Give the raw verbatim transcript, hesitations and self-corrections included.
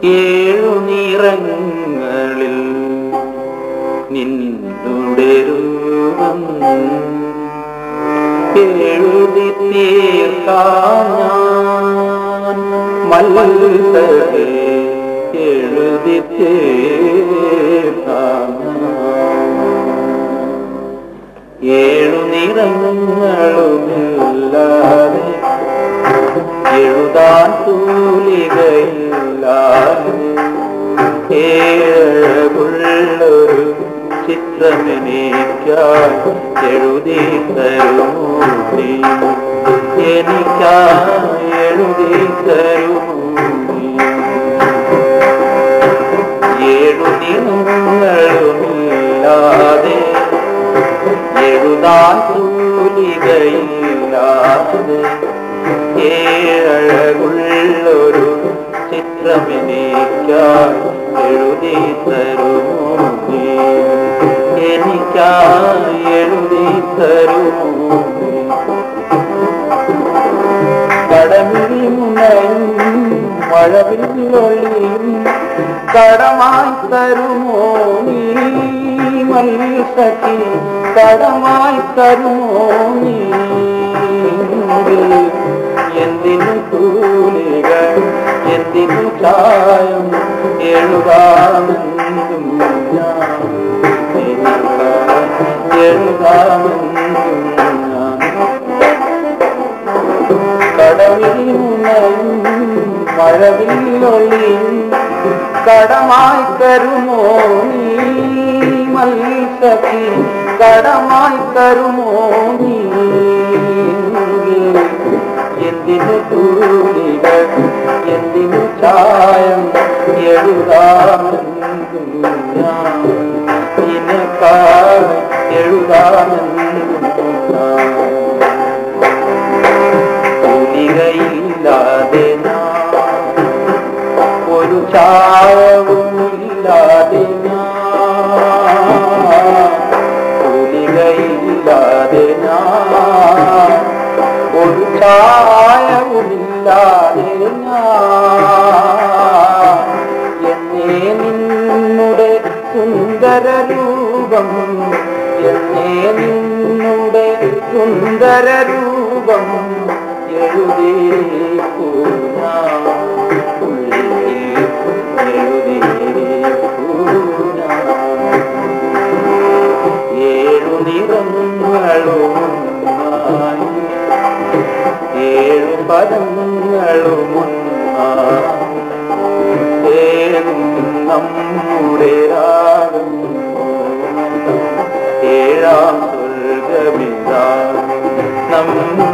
ഏഴു നിറങ്ങളിൽ നിന്നുടെ രൂപം എഴുതി തീർക്കാൻ ഞാൻ മത്സരേ എഴുതി തീർക്കാൻ ഏഴു നിറങ്ങളുമില്ലാതെ എഴുതാൻ തൂലികയില്ലാതെ ഏഴകുള്ളൊരു ചിത്രമെനിക്കായി എഴുതി തരുമോ നീ എനിക്കായി എഴുതി തരുമോ നീ ഏഴു നിറങ്ങളുമില്ലാതെ എഴുതാൻ തൂലികയില്ലാതെ ഏഴകുള്ളൊരു ചിത്രമെനിക്കായി എഴുതി തരുമോ നീ എനിക്കായി എഴുതി തരുമോ നീ കടമിഴി മുനയും മഴവില്ലൊളിയും കടമായി തരുമോ നീ മത്സഖി കടമായി തരുമോ നീ എന്തിനു തൂലിക എന്തിനു ചായം എഴുതാമെന്നും ഞാൻ എഴുതാമെന്നും ഞാൻ കടവിലും മഴവില്ലൊളിയും കടമായി തരുമോ നീ മത്സഖി കടമായി തരുമോ നീ എന്തിനു തൂലിക എന്തിനു ചായം എഴുതാമെന്നും ഞാൻ നിനക്കായി എഴുതാമെന്നും ഞാൻ തൂലികയില്ലാതെ ഞാൻ ഒരു ചായവുമില്ലാതെ ഞാൻ തൂലികയില്ലാതെ ഞാൻ ഒരു ചായവുമില്ലാതെ ഞാൻ എന്നേ നിന്നുടെ സുന്ദര രൂപം എന്നേ നിന്നുടെ സുന്ദര രൂപം എഴുതി എഴുതി ഏഴു നിറങ്ങളും ഏഴു പദങ്ങളുമൊന്നും നമ്മുടെ രാഗം ഏഴാം സ്വർഗമിതാ